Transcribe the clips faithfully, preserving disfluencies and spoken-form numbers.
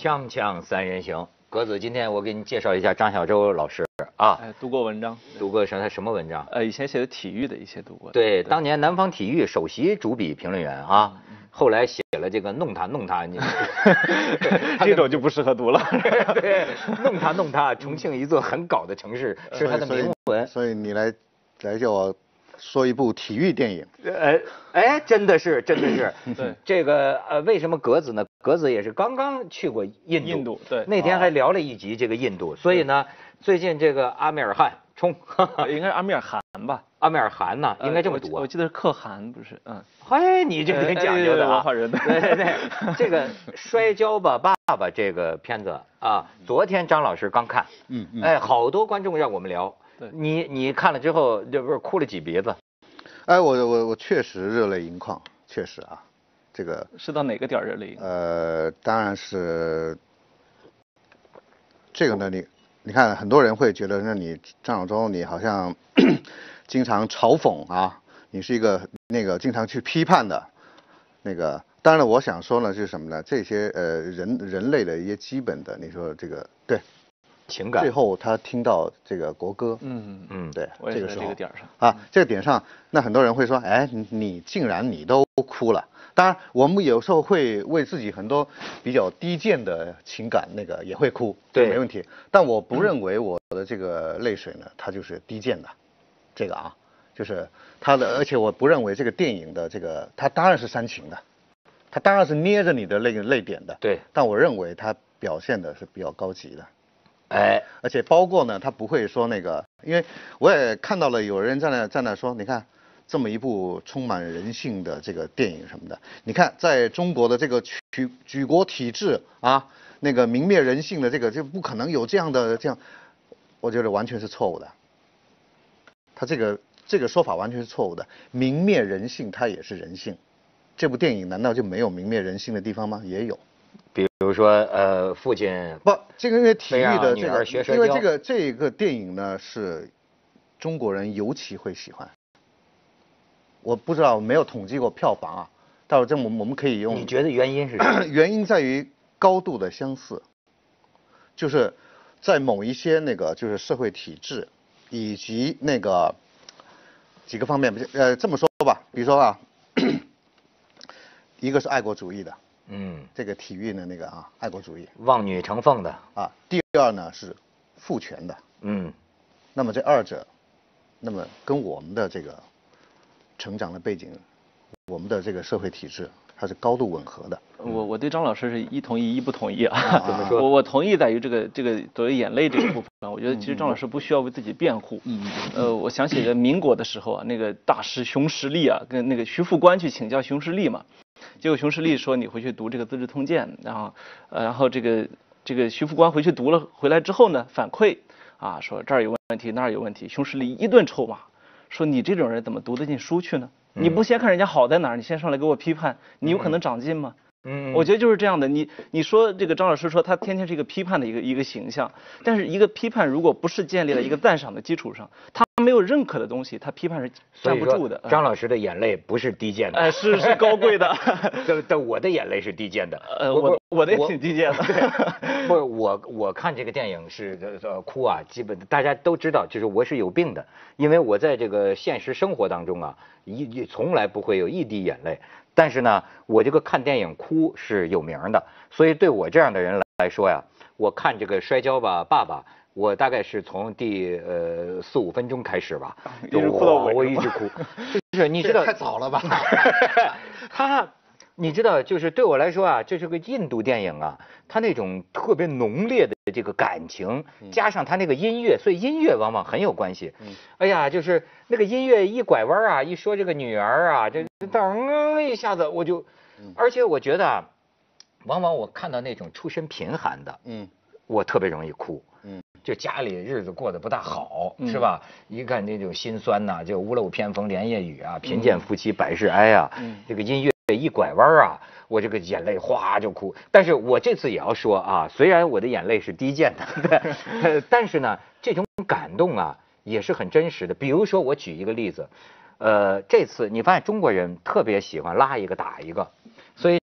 锵锵三人行，格子，今天我给你介绍一下张小舟老师啊。 哎，读过文章， 读过什么什么文章？ 呃，以前写的体育的一些读过。 对，当年南方体育首席主笔评论员啊，嗯、后来写了这个弄他弄他，你这种就不适合读了。 对，弄他弄他，重庆一座很搞的城市是他的名文。 所以你来来叫我说一部体育电影。 呃，哎，真的是，真的是。 对， 这个呃，为什么格子呢？格子也是刚刚去过印度。 印度对。 那天还聊了一集这个印度，所以呢，最近这个阿米尔汗冲， 应该是阿米尔汗吧？ 阿米尔汗呢，应该这么读啊。 我记得是可汗，不是？嗯。 嘿，你这挺讲究的啊。 文化人。 对对对，这个《摔跤吧，爸爸》这个片子啊，昨天张老师刚看， 嗯嗯， 哎，好多观众让我们聊。 对。 你你看了之后，这不是哭了几鼻子？ 哎，我我我确实热泪盈眶，确实啊，这个是到哪个点热泪盈眶？ 呃，当然是这个呢，你你看，很多人会觉得，那你张小舟，你好像经常嘲讽啊，你是一个那个经常去批判的，那个，当然了，我想说呢，就是什么呢？这些呃人人类的一些基本的，你说这个对。 情感， 最后他听到这个国歌， 嗯嗯，对， 这个时候这个点上啊，这个点上，那很多人会说，哎，你你竟然你都哭了。当然，我们有时候会为自己很多比较低贱的情感，那个也会哭， 对， 没问题。但我不认为我的这个泪水呢，它就是低贱的，这个啊，就是它的，而且我不认为这个电影的这个，它当然是煽情的，它当然是捏着你的泪泪点的， 对。 但我认为它表现的是比较高级的。 哎， 而且包括呢，他不会说那个，因为我也看到了有人在那在那说，你看这么一部充满人性的这个电影什么的，你看在中国的这个举举国体制啊，那个泯灭人性的这个就不可能有这样的这样，我觉得完全是错误的。他这个这个说法完全是错误的，泯灭人性它也是人性，这部电影难道就没有泯灭人性的地方吗？也有。 比如说，呃，父亲不，这个因为体育的这个，因为这个这个电影呢是中国人尤其会喜欢。我不知道没有统计过票房啊，但是这我们我们可以用。 你觉得原因是什么？ 原因在于高度的相似，就是在某一些那个就是社会体制以及那个几个方面，呃，这么说吧，比如说啊，一个是爱国主义的。嗯，这个体育呢，那个啊，爱国主义， 望女成凤的啊。第二呢是父权的，嗯。那么这二者，那么跟我们的这个成长的背景，我们的这个社会体制，它是高度吻合的。 我我对张老师是一同意一不同意啊。怎么说？我我同意在于这个这个作为眼泪这个部分，我觉得其实张老师不需要为自己辩护。嗯。呃，我想起了民国的时候啊，那个大师熊十力啊，跟那个徐副官去请教熊十力嘛。结果熊十力说你回去读这个《资治通鉴》，然后，呃，然后这个这个徐副官回去读了，回来之后呢，反馈啊说这儿有问题那儿有问题，熊十力一顿臭骂，说你这种人怎么读得进书去呢？你不先看人家好在哪儿，你先上来给我批判，你有可能长进吗？嗯，我觉得就是这样的。你你说这个张老师说他天天是一个批判的一个一个形象，但是一个批判如果不是建立在一个赞赏的基础上，他没有认可的东西，他批判是站不住的。 张老师的眼泪不是低贱的， 哎，是是高贵的。 但但我的眼泪是低贱的。 呃，我我的也挺低贱的。 不是我我看这个电影是呃哭啊，基本大家都知道，就是我是有病的，因为我在这个现实生活当中啊，一从来不会有一滴眼泪。但是呢，我这个看电影哭是有名的，所以对我这样的人来说呀，我看这个《摔跤吧，爸爸》，我大概是从第呃四五分钟开始吧， 一直哭到尾， 我一直哭，就是你知道太早了吧？ 他。你知道，就是对我来说啊，这是个印度电影啊，它那种特别浓烈的这个感情，加上它那个音乐，所以音乐往往很有关系。哎呀，就是那个音乐一拐弯啊，一说这个女儿啊，这噔一下子我就，而且我觉得啊，往往我看到那种出身贫寒的，嗯，我特别容易哭。嗯，就家里日子过得不大好，是吧？一看那种心酸呐，就屋漏偏逢连夜雨啊，贫贱夫妻百事哀啊，这个音乐。一拐弯啊，我这个眼泪哗就哭。但是我这次也要说啊，虽然我的眼泪是低贱的，但是呢，这种感动啊也是很真实的。比如说，我举一个例子，呃，这次你发现中国人特别喜欢拉一个打一个，所以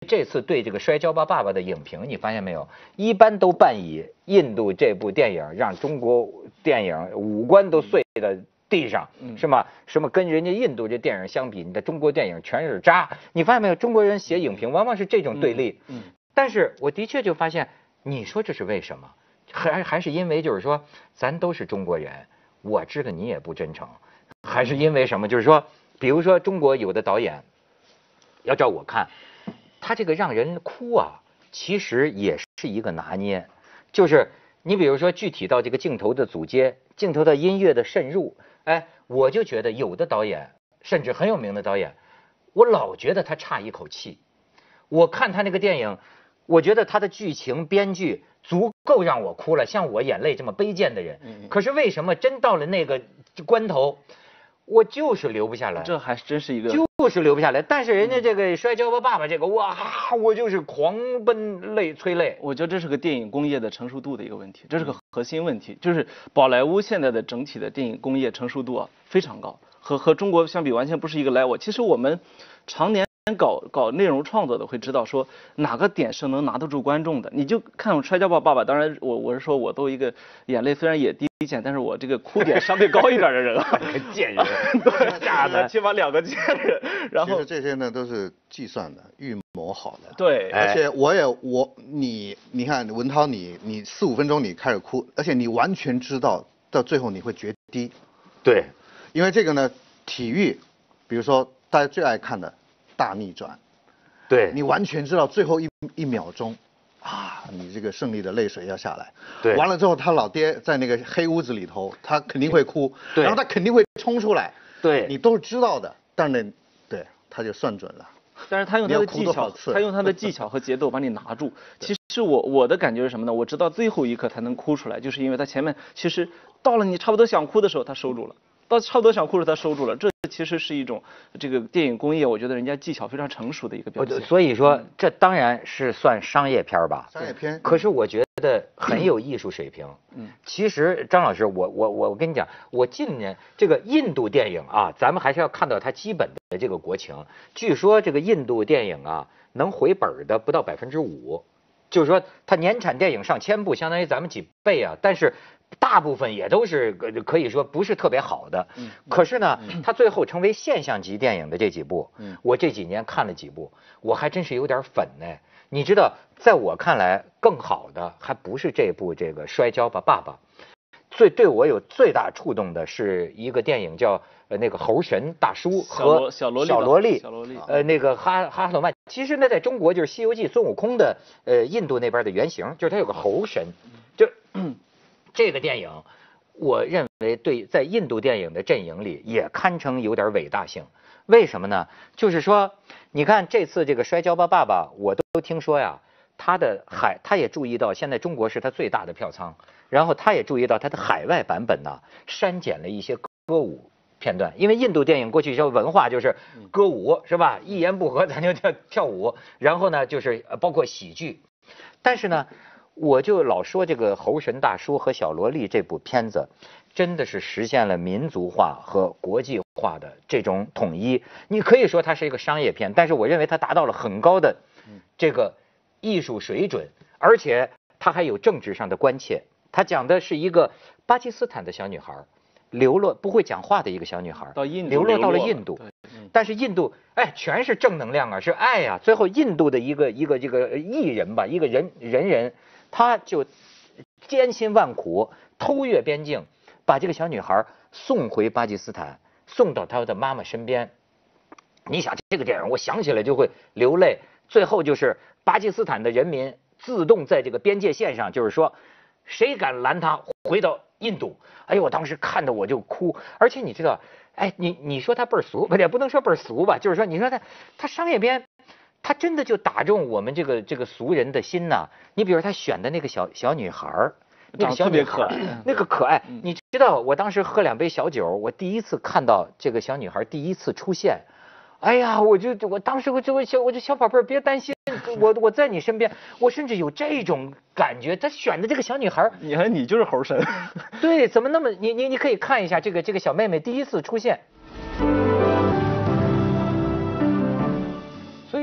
这次对这个《摔跤吧，爸爸》的影评，你发现没有？一般都伴以印度这部电影让中国电影五官都碎在地上，是吗？什么跟人家印度这电影相比，你的中国电影全是渣。你发现没有？中国人写影评往往是这种对立。嗯。但是我的确就发现，你说这是为什么？还还是因为就是说，咱都是中国人，我知道你也不真诚，还是因为什么？就是说，比如说中国有的导演，要照我看。他这个让人哭啊，其实也是一个拿捏，就是你比如说具体到这个镜头的组接，镜头的音乐的渗入，哎，我就觉得有的导演，甚至很有名的导演，我老觉得他差一口气。我看他那个电影，我觉得他的剧情编剧足够让我哭了，像我眼泪这么卑贱的人，可是为什么真到了那个关头，我就是留不下来？ 这还真是一个。 就是留不下来，但是人家这个摔跤吧爸爸这个哇，我就是狂奔泪催泪。 我觉得这是个电影工业的成熟度的一个问题，这是个核心问题。就是宝莱坞现在的整体的电影工业成熟度啊非常高，和和中国相比完全不是一个 level。其实我们常年搞搞内容创作的会知道说哪个点是能拿得住观众的。你就看摔跤吧爸爸，当然我我是说我作为一个眼泪虽然也低贱，但是我这个哭点相对高一点的人啊， 贱人， 对，炸的起码两个贱人。然后其实这些呢都是计算的、预谋好的。 对， 而且我也我你你看文涛你你四五分钟你开始哭，而且你完全知道到最后你会决堤。 对， 因为这个呢，体育，比如说大家最爱看的大逆转， 对， 你完全知道最后一一秒钟。啊，你这个胜利的泪水要下来， 对， 完了之后他老爹在那个黑屋子里头，他肯定会哭， 对， 然后他肯定会冲出来， 对， 你都是知道的，但是呢，对，他就算准了， 但是他用他的技巧，他用他的技巧和节奏把你拿住。其实我我的感觉是什么呢？我直到最后一刻才能哭出来，就是因为他前面其实到了你差不多想哭的时候，他收住了。到差不多想哭的时候他收住了，这其实是一种这个电影工业，我觉得人家技巧非常成熟的一个表现。 所以说，这当然是算商业片吧。 商业片。 可是我觉得很有艺术水平。嗯。其实张老师，我我我我跟你讲，我近年这个印度电影啊，咱们还是要看到它基本的这个国情。据说这个印度电影啊，能回本的不到百分之五，就是说它年产电影上千部，相当于咱们几倍啊。但是。大部分也都是可以说不是特别好的，嗯，可是呢，它最后成为现象级电影的这几部，嗯，我这几年看了几部，我还真是有点粉呢。你知道，在我看来更好的还不是这部这个《摔跤吧，爸爸》，最对我有最大触动的是一个电影叫呃那个猴神大叔和小萝小萝莉， 小萝莉， 呃那个哈哈罗曼，其实呢在中国就是《西游记》孙悟空的呃印度那边的原型，就是他有个猴神，就。这个电影，我认为对在印度电影的阵营里也堪称有点伟大性。为什么呢？就是说，你看这次这个《摔跤吧，爸爸》，我都听说呀，他的海，他也注意到现在中国是他最大的票仓，然后他也注意到他的海外版本呢删减了一些歌舞片段，因为印度电影过去叫文化就是歌舞是吧？一言不合咱就跳跳舞，然后呢就是包括喜剧，但是呢。我就老说这个猴神大叔和小萝莉这部片子，真的是实现了民族化和国际化的这种统一。你可以说它是一个商业片，但是我认为它达到了很高的这个艺术水准，而且它还有政治上的关切。它讲的是一个巴基斯坦的小女孩，流落不会讲话的一个小女孩， 到印度流落到了印度。但是印度哎，全是正能量啊，是爱呀、啊。最后印度的一个一个这个艺人吧，一个人人人。他就艰辛万苦偷越边境，把这个小女孩送回巴基斯坦，送到她的妈妈身边。你想这个电影，我想起来就会流泪。最后就是巴基斯坦的人民自动在这个边界线上，就是说，谁敢拦他回到印度？哎呦，我当时看的我就哭。而且你知道，哎，你你说他倍儿俗，不也不能说倍儿俗吧，就是说，你说他他商业片。他真的就打中我们这个这个俗人的心呐！你比如他选的那个小小女孩儿，那个小女孩那个可爱，你知道，我当时喝两杯小酒，我第一次看到这个小女孩第一次出现，哎呀，我就我当时我就我小我就小宝贝儿别担心，我我在你身边，我甚至有这种感觉。他选的这个小女孩， 你看你就是猴神， 对，怎么那么你你你可以看一下这个这个小妹妹第一次出现。所以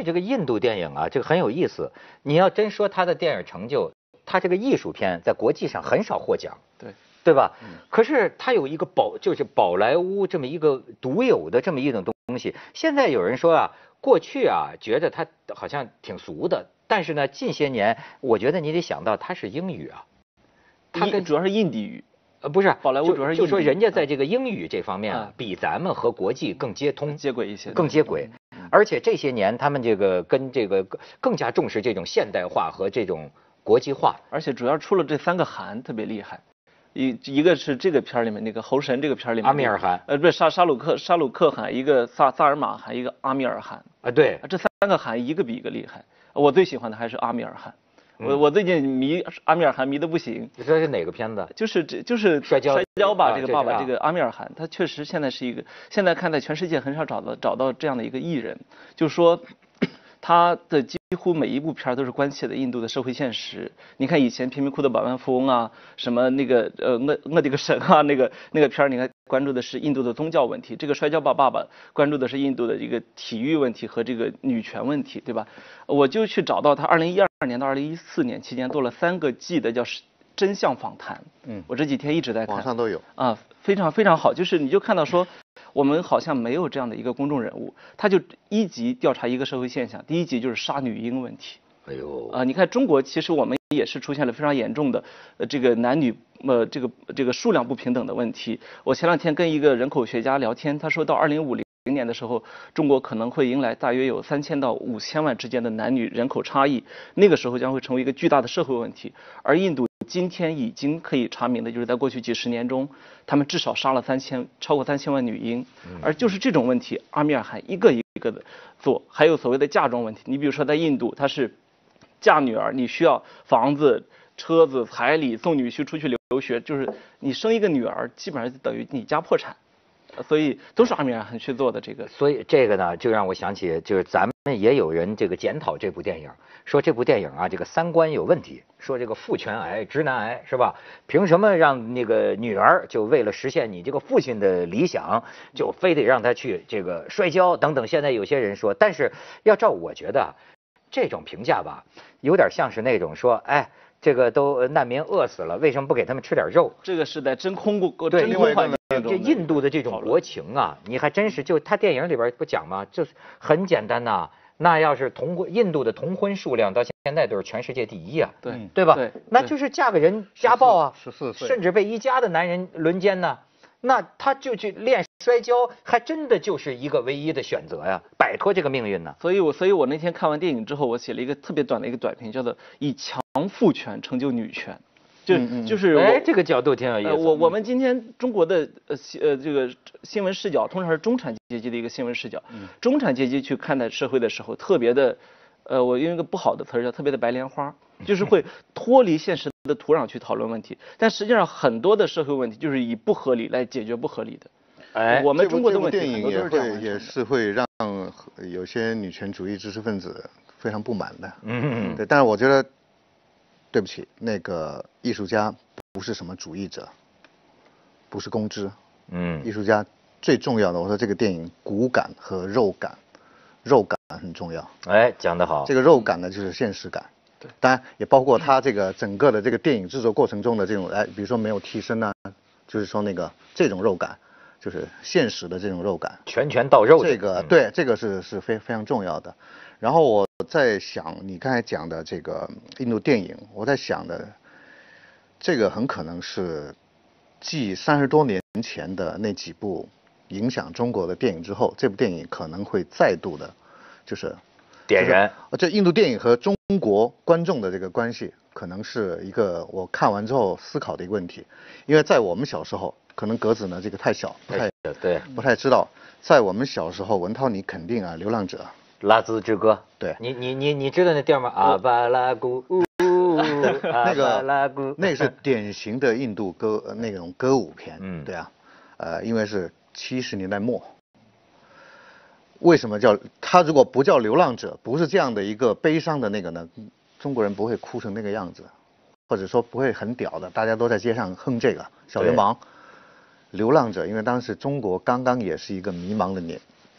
以这个印度电影啊，这个很有意思。你要真说他的电影成就，他这个艺术片在国际上很少获奖， 对对吧？嗯、可是他有一个宝，就是宝莱坞这么一个独有的这么一种东西。现在有人说啊，过去啊觉得他好像挺俗的，但是呢，近些年我觉得你得想到它是英语啊， 它跟主要是印地语。 呃，不是， 宝莱坞主要是就说人家在这个英语这方面啊，比咱们和国际更接通、 接轨一些， 更接轨。而且这些年他们这个跟这个更加重视这种现代化和这种国际化。 而且主要出了这三个韩特别厉害，一一个是这个片里面那个猴神这个片里面阿米尔汗， 呃，不是沙沙鲁克沙鲁克汗，一个萨萨尔马汗，一个阿米尔汗啊，对， 这三个汗一个比一个厉害。我最喜欢的还是阿米尔汗。我我最近迷阿米尔汗迷得不行。 你说是哪个片子？ 就是这就是摔跤摔跤吧， 啊、 这个爸爸这个阿米尔汗，他确实现在是一个，现在看在全世界很少找到找到这样的一个艺人，就是说他的几乎每一部片都是关切的印度的社会现实。你看以前贫民窟的百万富翁啊，什么那个呃我我这个神啊，那个那个片你看关注的是印度的宗教问题，这个摔跤吧爸爸关注的是印度的一个体育问题和这个女权问题，对吧？我就去找到他二零一二年到二零一四年期间做了三个季的叫真相访谈，嗯，我这几天一直在看， 网上都有啊，非常非常好，就是你就看到说。我们好像没有这样的一个公众人物，他就一级调查一个社会现象，第一级就是杀女婴问题。 哎呦， 啊、呃，你看中国其实我们也是出现了非常严重的呃这个男女呃这个这个数量不平等的问题。我前两天跟一个人口学家聊天，他说到二零五零年的时候，中国可能会迎来大约有三千到五千万之间的男女人口差异，那个时候将会成为一个巨大的社会问题。而印度今天已经可以查明的，就是在过去几十年中，他们至少杀了三千超过三千万女婴，而就是这种问题，阿米尔汗一个一个的做。还有所谓的嫁妆问题，你比如说在印度，他是嫁女儿，你需要房子、车子、彩礼，送女婿出去留学，就是你生一个女儿，基本上就等于你家破产。所以都是阿米尔汗去做的这个， 所以这个呢，就让我想起，就是咱们也有人这个检讨这部电影，说这部电影啊，这个三观有问题，说这个父权癌、直男癌是吧？凭什么让那个女儿就为了实现你这个父亲的理想，就非得让他去这个摔跤等等？现在有些人说，但是要照我觉得，这种评价吧，有点像是那种说，哎。这个都难民饿死了，为什么不给他们吃点肉？ 这个是在真空过对， 真空环境这印度的这种国情啊，你还真是就他电影里边不讲吗？就是很简单呐、啊。那要是同婚，印度的同婚数量到现在都是全世界第一啊， 对对吧？ 对， 那就是嫁个人家暴啊， 十四岁， 甚至被一家的男人轮奸呢。那他就去练摔跤，还真的就是一个唯一的选择呀，摆脱这个命运呢。 所以我所以我那天看完电影之后，我写了一个特别短的一个短评，叫做“以强父权成就女权”，就、嗯、就是哎，这个角度挺有意思。 呃、我我们今天中国的呃呃这个新闻视角，通常是中产阶级的一个新闻视角，嗯、中产阶级去看待社会的时候，特别的。呃，我用一个不好的词儿叫特别的白莲花，就是会脱离现实的土壤去讨论问题。但实际上很多的社会问题就是以不合理来解决不合理的。 哎， 我们中国的问题电影也会也是会让有些女权主义知识分子非常不满的。 嗯嗯， 对，但是我觉得，对不起，那个艺术家不是什么主义者，不是公知。嗯，艺术家最重要的，我说这个电影骨感和肉感。肉感很重要， 哎，讲得好。 这个肉感呢，就是现实感。对，当然也包括他这个整个的这个电影制作过程中的这种，哎，比如说没有替身啊，就是说那个这种肉感，就是现实的这种肉感， 拳拳到肉。 这个对，这个是是非非常重要的。然后我在想，你刚才讲的这个印度电影，我在想的，这个很可能是继三十多年前的那几部。影响中国的电影之后，这部电影可能会再度的，就是点燃。 这印度电影和中国观众的这个关系，可能是一个我看完之后思考的一个问题。因为在我们小时候，可能格子呢这个太小，不太对， 不太知道。在我们小时候，文涛你肯定啊，《流浪者》、 《拉兹之歌》。 对， 你你你你知道那地儿吗？阿巴拉古， 那个那个是典型的印度歌那种歌舞片。嗯，对啊，呃，因为是。七十年代末，为什么叫他？如果不叫流浪者，不是这样的一个悲伤的那个呢？中国人不会哭成那个样子，或者说不会很屌的，大家都在街上哼这个小流氓。流浪者，因为当时中国刚刚也是一个迷茫的年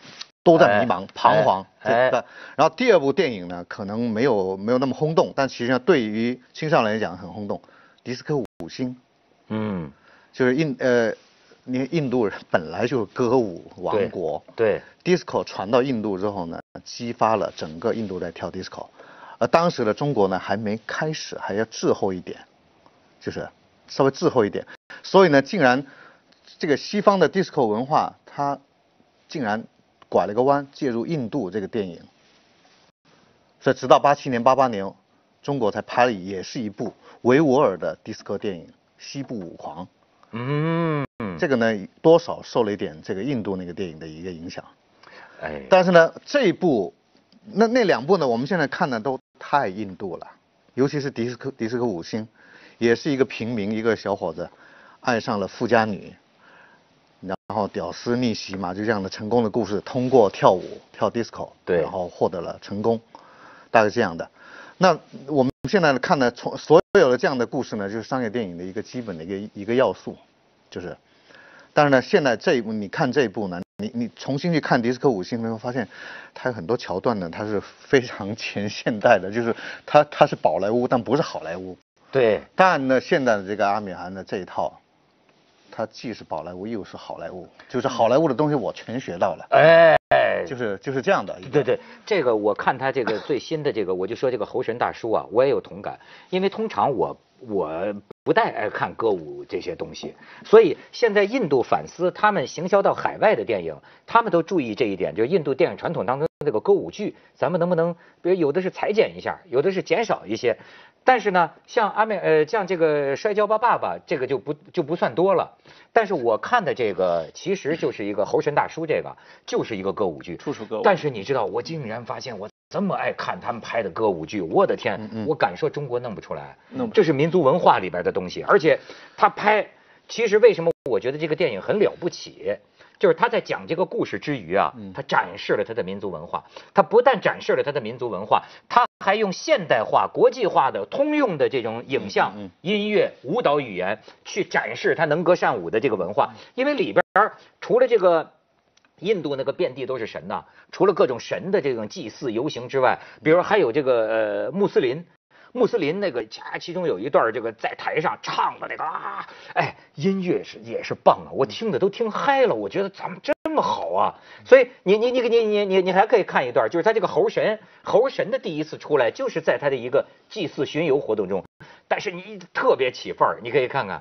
都在迷茫、彷徨。 哎， 然后第二部电影呢，可能没有没有那么轰动，但实际上对于青少年来讲很轰动，《迪斯科五星》。 嗯， 就是印呃，你印度人本来就是歌舞王国， 对 ，disco 传到印度之后呢，激发了整个印度在跳 disco， 而当时的中国呢还没开始，还要滞后一点，就是稍微滞后一点，所以呢，竟然这个西方的 disco 文化，它竟然拐了个弯，介入印度这个电影，所以直到八七年、八八年，中国才拍了也是一部维吾尔的 disco 电影《西部舞狂》。 嗯， 这个呢多少受了一点这个印度那个电影的一个影响。 哎， 但是呢，这一部，那那两部呢，我们现在看的都太印度了，尤其是迪斯科迪斯科五星，也是一个平民一个小伙子，爱上了富家女，然后屌丝逆袭嘛，就这样的成功的故事，通过跳舞跳 disco， 对， 然后获得了成功，大概这样的。那我们现在看的从所有的这样的故事呢，就是商业电影的一个基本的一个一个要素，就是，但是呢，现在这一部你看这一部呢，你你重新去看迪斯科五星，你会发现它有很多桥段呢，它是非常前现代的，就是它它是宝莱坞，但不是好莱坞。 对。 但呢，现在的这个阿米汗的这一套，它既是宝莱坞又是好莱坞，就是好莱坞的东西我全学到了。 哎。 就是就是这样的。 对对，这个我看他这个最新的这个，我就说这个猴神大叔啊，我也有同感，因为通常我我不太爱看歌舞这些东西，所以现在印度反思他们行销到海外的电影，他们都注意这一点，就是印度电影传统当中这个歌舞剧，咱们能不能，比如有的是裁剪一下，有的是减少一些。但是呢，像阿美呃，像这个摔跤吧爸爸，这个就不就不算多了。但是我看的这个其实就是一个猴神大叔，这个就是一个歌舞剧， 处处歌舞。 但是你知道，我竟然发现我这么爱看他们拍的歌舞剧，我的天，嗯嗯我敢说中国弄不出来，弄不出来，这是民族文化里边的东西。而且他拍，其实为什么我觉得这个电影很了不起？就是他在讲这个故事之余啊，他展示了他的民族文化。他不但展示了他的民族文化，他还用现代化、国际化的通用的这种影像、音乐、舞蹈语言去展示他能歌善舞的这个文化。因为里边除了这个印度那个遍地都是神呐，除了各种神的这种祭祀游行之外，比如还有这个呃穆斯林。穆斯林那个，其中有一段这个在台上唱的那个啊，哎，音乐是也是棒啊，我听的都听嗨了，我觉得咱们这么好啊，所以你你你你你你你还可以看一段，就是他这个猴神猴神的第一次出来，就是在他的一个祭祀巡游活动中，但是你特别起范儿，你可以看看，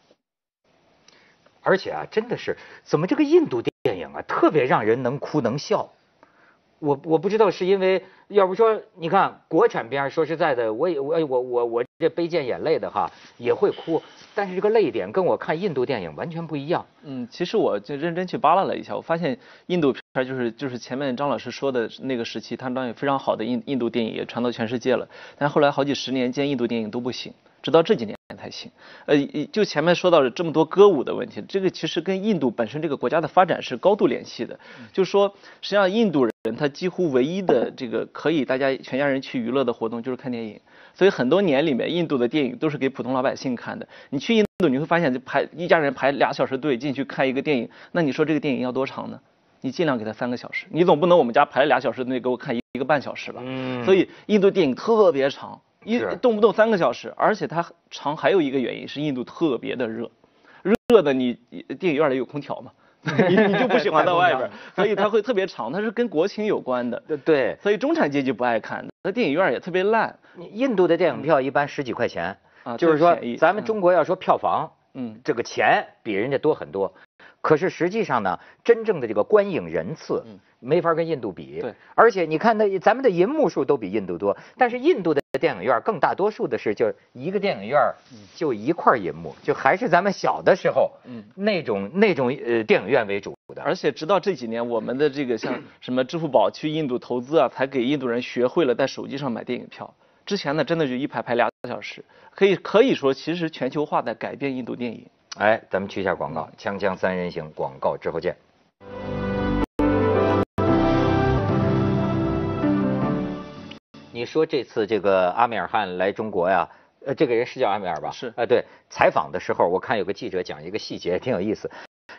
而且啊，真的是怎么这个印度电影啊，特别让人能哭能笑。我我不知道是因为，要不说你看国产片，说实在的，我也我我我我这悲见眼泪的哈也会哭，但是这个泪点跟我看印度电影完全不一样。 嗯，其实我就认真去扒拉了一下，我发现印度片就是就是前面张老师说的那个时期，他们当然有非常好的印印度电影也传到全世界了，但后来好几十年间印度电影都不行，直到这几年才行。呃，就前面说到了这么多歌舞的问题，这个其实跟印度本身这个国家的发展是高度联系的。就是说，实际上印度人他几乎唯一的这个可以大家全家人去娱乐的活动就是看电影，所以很多年里面印度的电影都是给普通老百姓看的。你去印度你会发现，就排一家人排俩小时队进去看一个电影，那你说这个电影要多长呢？你尽量给他三个小时，你总不能我们家排了俩小时队给我看一个半小时吧？嗯。所以印度电影特别长。一动不动三个小时，而且它长还有一个原因是印度特别的热，热的你电影院里有空调嘛，你你就不喜欢到外边，所以它会特别长，它是跟国情有关的。 对， 所以中产阶级不爱看的，那电影院也特别烂。 印度的电影票一般十几块钱，啊，就是说咱们中国要说票房，嗯，这个钱比人家多很多。可是实际上呢，真正的这个观影人次没法跟印度比。对，而且你看那咱们的银幕数都比印度多，但是印度的电影院更大多数的是就一个电影院就一块银幕，就还是咱们小的时候嗯那种那种呃电影院为主的。 而且直到这几年，我们的这个像什么支付宝去印度投资啊，才给印度人学会了在手机上买电影票。之前呢，真的就一排排俩小时，可以可以说其实全球化在改变印度电影。 哎，咱们去一下广告，锵锵三人行，广告之后见。你说这次这个阿米尔汗来中国呀，呃，这个人是叫阿米尔吧？ 是， 啊、呃，对，采访的时候我看有个记者讲一个细节挺有意思，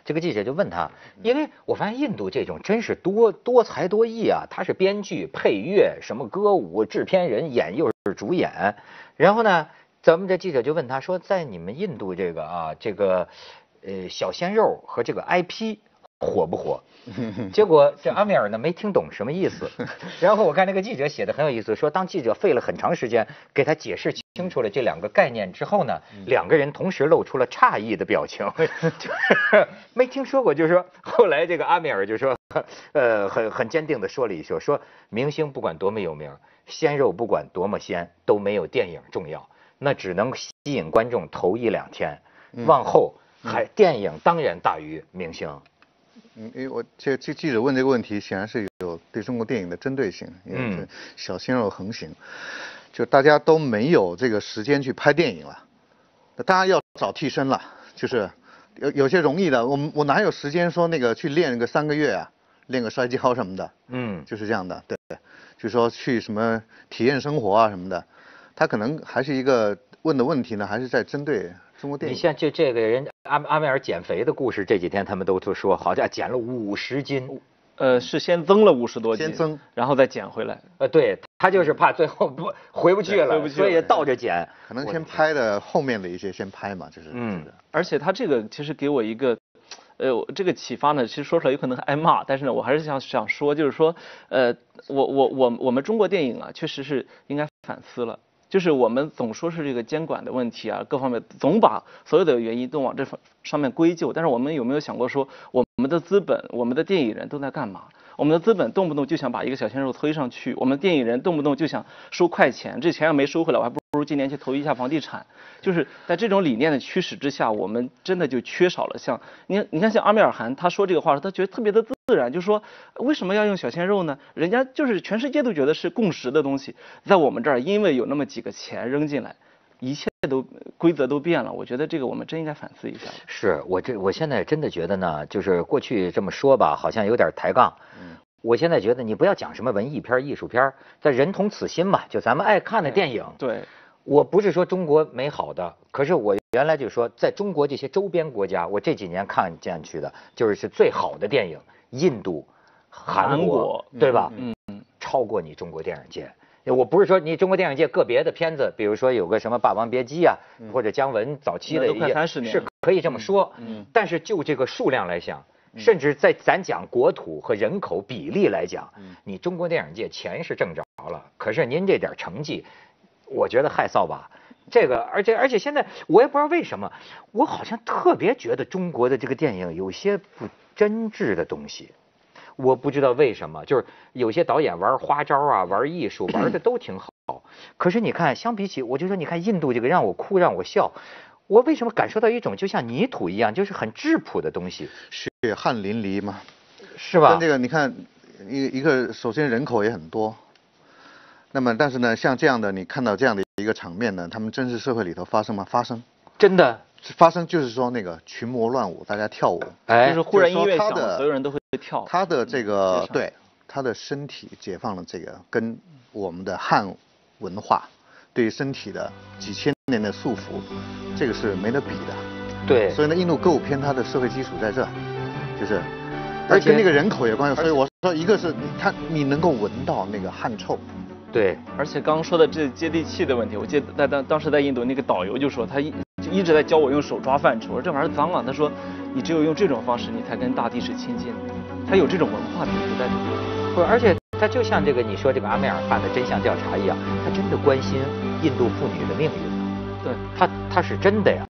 这个记者就问他，因为我发现印度这种真是多多才多艺啊，他是编剧、配乐、什么歌舞、制片人、演又是主演，然后呢，咱们这记者就问他说，在你们印度这个啊这个呃小鲜肉和这个 I P 火不火？结果这阿米尔呢没听懂什么意思，然后我看那个记者写的很有意思，说当记者费了很长时间给他解释清楚了这两个概念之后呢，两个人同时露出了诧异的表情，就是没听说过，就是说后来这个阿米尔就说，呃，很很坚定的说了一说，说明星不管多么有名，鲜肉不管多么鲜，都没有电影重要，那只能吸引观众头一两天，往后还电影当然大于明星。 嗯，因为我这这记者问这个问题，显然是有对中国电影的针对性，因为是小鲜肉横行，就大家都没有这个时间去拍电影了，那当然要找替身了，就是有有些容易的，我我哪有时间说那个去练个三个月啊，练个摔跤什么的，嗯，就是这样的，对，就说去什么体验生活啊什么的，他可能还是一个问的问题呢，还是在针对中国电影。 你像就这个人阿阿米尔减肥的故事，这几天他们都都说，好像减了五十斤。 呃，是先增了五十多斤， 先增， 然后再减回来。 呃，对他就是怕最后不回不去了， 回不去了所以倒着减。 可能先拍的后面的一些先拍嘛，就是嗯。 而且他这个其实给我一个，呃，这个启发呢，其实说出来有可能挨骂，但是呢，我还是想想说，就是说，呃，我我我我们中国电影啊，确实是应该反思了。就是我们总说是这个监管的问题啊，各方面总把所有的原因都往这上面归咎，但是我们有没有想过说，我们的资本、我们的电影人都在干嘛？我们的资本动不动就想把一个小鲜肉推上去，我们电影人动不动就想收快钱，这钱要没收回来，我还不如今年去投一下房地产。就是在这种理念的驱使之下，我们真的就缺少了像你你看像阿米尔汗他说这个话，他觉得特别的自然，就说为什么要用小鲜肉呢？人家就是全世界都觉得是共识的东西，在我们这儿因为有那么几个钱扔进来，一切都规则都变了。我觉得这个我们真应该反思一下。 是我这我现在真的觉得呢，就是过去这么说吧，好像有点抬杠。嗯。我现在觉得你不要讲什么文艺片、艺术片，在人同此心嘛，就咱们爱看的电影。 对。 我不是说中国没好的，可是我原来就说，在中国这些周边国家，我这几年看见去的，就是是最好的电影，印度、韩国， 韩国对吧？嗯嗯，超过你中国电影界。我不是说你中国电影界个别的片子，比如说有个什么《霸王别姬》啊，嗯、或者姜文早期的一些，是可以这么说。嗯。但是就这个数量来讲，甚至在咱讲国土和人口比例来讲，你中国电影界钱是挣着了，可是您这点成绩。我觉得害臊吧，这个，而且而且现在我也不知道为什么，我好像特别觉得中国的这个电影有些不真挚的东西，我不知道为什么，就是有些导演玩花招啊，玩艺术玩的都挺好，可是你看，相比起，我就说你看印度这个让我哭让我笑，我为什么感受到一种就像泥土一样，就是很质朴的东西， 血汗淋漓嘛， 是吧？ 跟这个你看，一一个首先人口也很多。那么，但是呢，像这样的，你看到这样的一个场面呢，他们真实社会里头发生吗？发生， 真的发生，就是说那个群魔乱舞，大家跳舞， 哎，就是忽然音乐响了，所有人都会跳。 他的这个对，他的身体解放了这个跟我们的汉文化对身体的几千年的束缚，这个是没得比的。 对， 所以呢，印度歌舞片它的社会基础在这，就是，而且跟那个人口有关系。所以我说，一个是他你能够闻到那个汗臭。 对， 而且刚刚说的这接地气的问题，我记得在当当时在印度那个导游就说，他一就一直在教我用手抓饭吃。我说这玩意儿脏啊，他说你只有用这种方式，你才跟大地是亲近的。他有这种文化底子在里面。 不，而且他就像这个你说这个阿米尔汗的真相调查一样，他真的关心印度妇女的命运。 对， 他他是真的呀。